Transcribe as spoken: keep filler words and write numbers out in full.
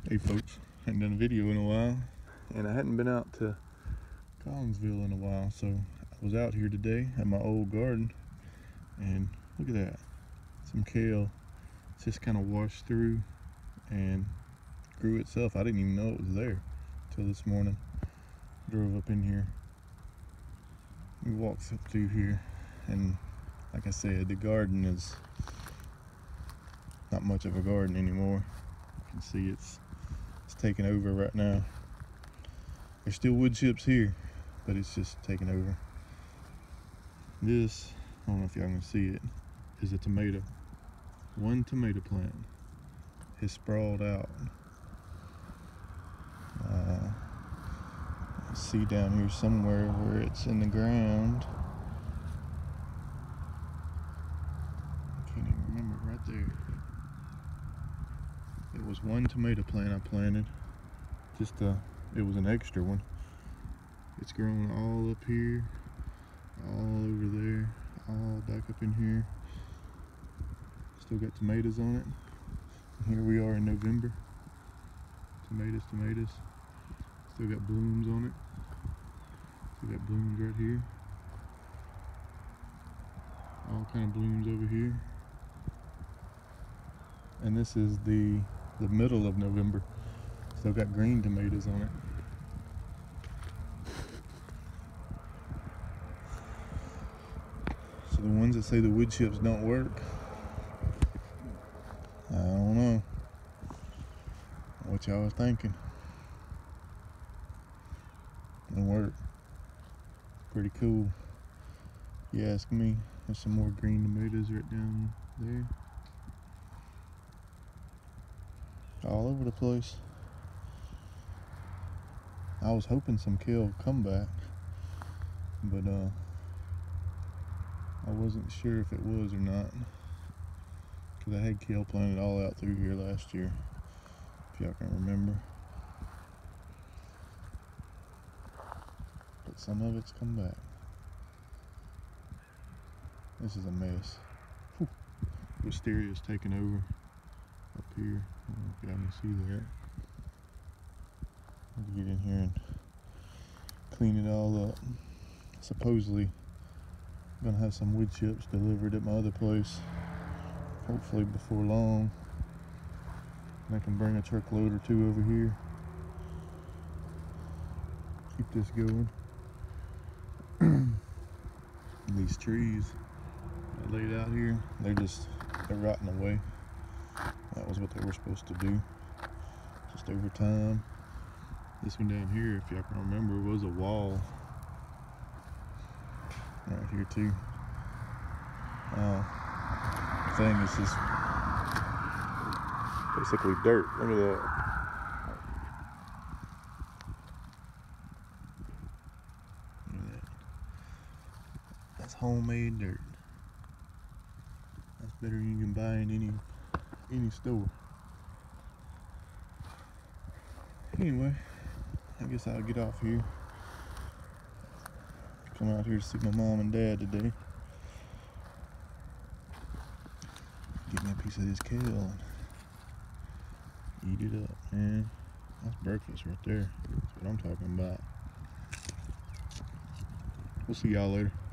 Hey folks, hadn't done a video in a while, and I hadn't been out to Collinsville in a while, so I was out here today at my old garden, and look at that, some kale just kind of washed through and grew itself. I didn't even know it was there until this morning. Drove up in here, we walked up through here, and like I said, the garden is not much of a garden anymore. You can see it's it's taking over right now. There's still wood chips here, but it's just taking over. This, I don't know if y'all can see it, is a tomato. One tomato plant has sprawled out. Uh, I see down here somewhere where it's in the ground. I can't even remember, right there. It was one tomato plant I planted. Just uh, it was an extra one. It's grown all up here, all over there, all back up in here. Still got tomatoes on it. And here we are in November. Tomatoes, tomatoes. Still got blooms on it. Still got blooms right here. All kind of blooms over here. And this is the the middle of November. Still got green tomatoes on it. So the ones that say the wood chips don't work, I don't know what y'all was thinking. It'll work. Pretty cool. You ask me. There's some more green tomatoes right down there. All over the place. I was hoping some kale would come back, but uh, I wasn't sure if it was or not, because I had kale planted all out through here last year, if y'all can remember. But some of it's come back. This is a mess. Whew. Wisteria's taking over up here. I don't know if y'all can see that. I have to get in here and clean it all up. Supposedly I'm gonna have some wood chips delivered at my other place, hopefully before long. And I can bring a truckload or two over here. Keep this going. These trees I laid out here, they're just they're rotting away. That was what they were supposed to do. Just over time. This one down here, if y'all can remember, was a wall. Right here too. Uh, the thing is just basically dirt. Look at that. Look at that. That's homemade dirt. That's better than you can buy in any any store. Anyway, I guess I'll get off here. Come out here to see my mom and dad today. Get me a piece of this kale and eat it up, man. That's breakfast right there. That's what I'm talking about. We'll see y'all later.